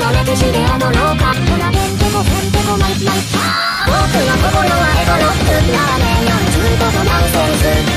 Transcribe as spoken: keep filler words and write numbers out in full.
の歴史であの廊下ほらへんてこへんてこマイマイ僕の心はエゴロックラーメンよりずっとナンセンス